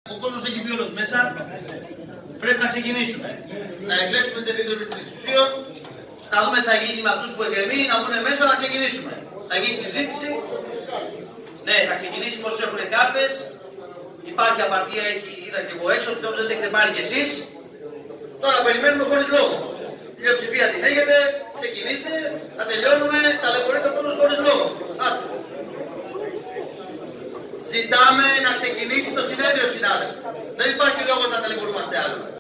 Ο κόσμος έχει μπει όλος μέσα. Πρέπει να ξεκινήσουμε. Να εκλέξουμε την Επιτροπή των Εξουσίων, να δούμε τι θα γίνει με αυτούς που εκκρεμεί, να μπουν μέσα να ξεκινήσουμε. Θα γίνει συζήτηση. Ναι, θα ξεκινήσει πόσους έχουν κάρτες. Υπάρχει απαρτία, είδα και εγώ έξω, νόμιζα ότι έχετε πάρει κι εσείς. Τώρα περιμένουμε χωρίς λόγο. Η πλειοψηφία την έχετε, ξεκινήστε, θα τελειώνουμε, ταλαιπωρείται ο κόσμος χωρίς λόγο. Άτε. Ζητάμε να ξεκινήσει το συνέδριο, συνάδελφοι. Δεν υπάρχει λόγος να ταλαιπωρούμαστε άλλο.